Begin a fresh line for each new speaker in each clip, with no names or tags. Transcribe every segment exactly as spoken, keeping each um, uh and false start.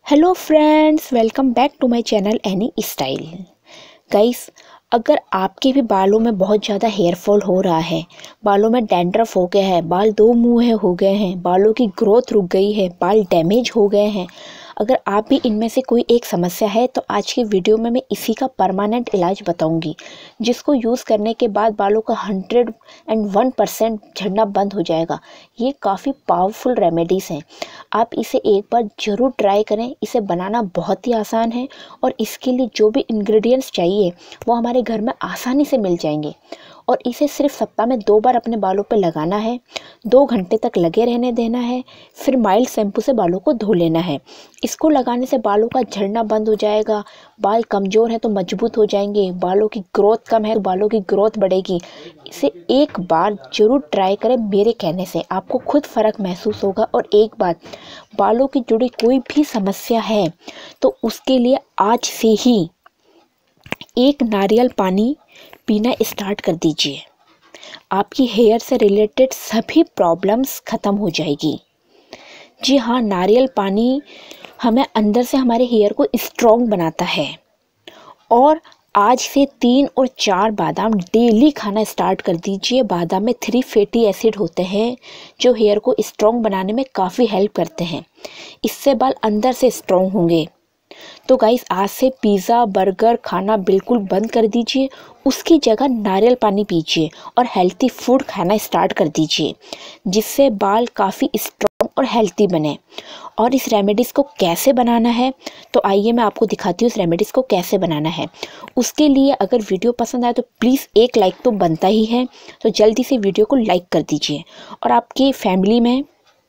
Hello friends, welcome back to my channel any style. Guys, अगर आपके भी बालों में बहुत ज़्यादा हेयर फॉल हो रहा है, बालों में डैंड्रफ हो गया है, बाल दो मुँहे हो गए हैं, बालों की ग्रोथ रुक गई है, बाल डैमेज हो गए हैं, अगर आप भी इनमें से कोई एक समस्या है तो आज की वीडियो में मैं इसी का परमानेंट इलाज बताऊंगी, जिसको यूज़ करने के बाद बालों का हंड्रेड एंड वन परसेंट झड़ना बंद हो जाएगा। ये काफ़ी पावरफुल रेमेडीज़ हैं, आप इसे एक बार ज़रूर ट्राई करें। इसे बनाना बहुत ही आसान है और इसके लिए जो भी इंग्रेडिएंट्स चाहिए वो हमारे घर में आसानी से मिल जाएंगे। और इसे सिर्फ सप्ताह में दो बार अपने बालों पे लगाना है, दो घंटे तक लगे रहने देना है, फिर माइल्ड शैम्पू से बालों को धो लेना है। इसको लगाने से बालों का झड़ना बंद हो जाएगा, बाल कमज़ोर है तो मजबूत हो जाएंगे, बालों की ग्रोथ कम है तो बालों की ग्रोथ बढ़ेगी। इसे एक बार ज़रूर ट्राई करें, मेरे कहने से आपको खुद फ़र्क महसूस होगा। और एक बात, बालों की जुड़ी कोई भी समस्या है तो उसके लिए आज से ही एक नारियल पानी पीना स्टार्ट कर दीजिए। आपकी हेयर से रिलेटेड सभी प्रॉब्लम्स ख़त्म हो जाएगी। जी हाँ, नारियल पानी हमें अंदर से हमारे हेयर को स्ट्रॉन्ग बनाता है। और आज से तीन और चार बादाम डेली खाना स्टार्ट कर दीजिए। बादाम में थ्री फैटी एसिड होते हैं जो हेयर को स्ट्रॉन्ग बनाने में काफ़ी हेल्प करते हैं। इससे बाल अंदर से स्ट्रॉन्ग होंगे। तो गाइस, आज से पिज़्ज़ा बर्गर खाना बिल्कुल बंद कर दीजिए, उसकी जगह नारियल पानी पीजिए और हेल्थी फूड खाना स्टार्ट कर दीजिए, जिससे बाल काफ़ी स्ट्रॉन्ग और हेल्थी बने। और इस रेमेडीज़ को कैसे बनाना है तो आइए मैं आपको दिखाती हूँ इस रेमेडीज़ को कैसे बनाना है। उसके लिए अगर वीडियो पसंद आए तो प्लीज़ एक लाइक तो बनता ही है, तो जल्दी से वीडियो को लाइक कर दीजिए। और आपकी फैमिली में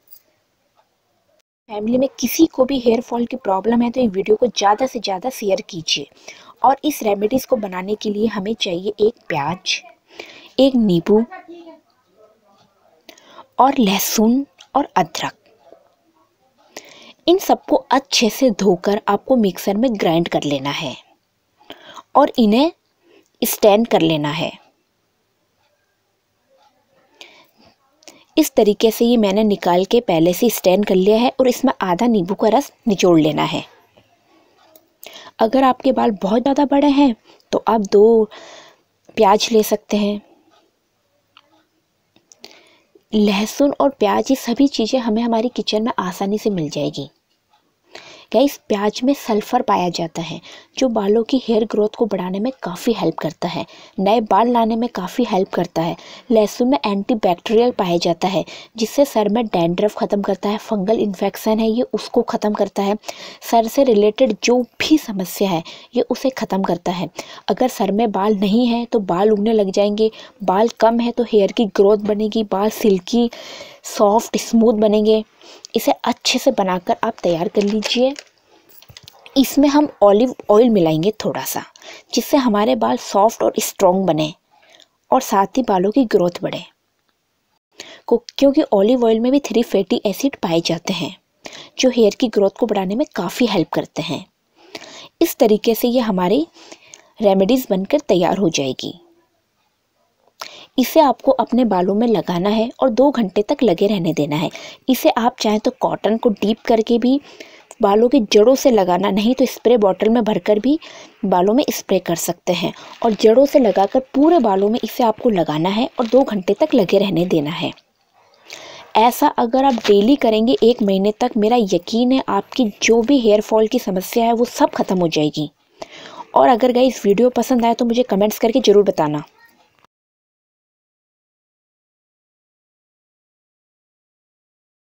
फैमिली में किसी को भी हेयर फॉल की प्रॉब्लम है तो ये वीडियो को ज़्यादा से ज़्यादा शेयर कीजिए। और इस रेमेडीज़ को बनाने के लिए हमें चाहिए एक प्याज, एक नींबू और लहसुन और अदरक। इन सबको अच्छे से धोकर आपको मिक्सर में ग्राइंड कर लेना है और इन्हें स्टैंड कर लेना है। इस तरीके से ये मैंने निकाल के पहले से स्टैंड कर लिया है और इसमें आधा नींबू का रस निचोड़ लेना है। अगर आपके बाल बहुत ज़्यादा बड़े हैं तो आप दो प्याज ले सकते हैं। लहसुन और प्याज, ये सभी चीज़ें हमें हमारी किचन में आसानी से मिल जाएगी। गाइस, प्याज में सल्फ़र पाया जाता है जो बालों की हेयर ग्रोथ को बढ़ाने में काफ़ी हेल्प करता है, नए बाल लाने में काफ़ी हेल्प करता है। लहसुन में एंटीबैक्टीरियल पाया जाता है जिससे सर में डैंड्रफ ख़त्म करता है, फंगल इन्फेक्शन है ये उसको ख़त्म करता है, सर से रिलेटेड जो भी समस्या है ये उसे ख़त्म करता है। अगर सर में बाल नहीं है तो बाल उगने लग जाएंगे, बाल कम है तो हेयर की ग्रोथ बनेगी, बाल सिल्की सॉफ्ट स्मूथ बनेंगे। इसे अच्छे से बनाकर आप तैयार कर लीजिए। इसमें हम ऑलिव ऑयल मिलाएंगे थोड़ा सा, जिससे हमारे बाल सॉफ्ट और स्ट्रॉन्ग बने और साथ ही बालों की ग्रोथ बढ़े। क्योंकि ऑलिव ऑयल में भी थ्री फैटी एसिड पाए जाते हैं जो हेयर की ग्रोथ को बढ़ाने में काफ़ी हेल्प करते हैं। इस तरीके से ये हमारी रेमेडीज़ बनकर तैयार हो जाएगी। इसे आपको अपने बालों में लगाना है और दो घंटे तक लगे रहने देना है। इसे आप चाहें तो कॉटन को डीप करके भी बालों की जड़ों से लगाना, नहीं तो स्प्रे बॉटल में भरकर भी बालों में स्प्रे कर सकते हैं। और जड़ों से लगाकर पूरे बालों में इसे आपको लगाना है और दो घंटे तक लगे रहने देना है। ऐसा अगर आप डेली करेंगे एक महीने तक, मेरा यकीन है आपकी जो भी हेयर फॉल की समस्या है वो सब खत्म हो जाएगी। और अगर गाइस वीडियो पसंद आए तो मुझे कमेंट्स करके ज़रूर बताना।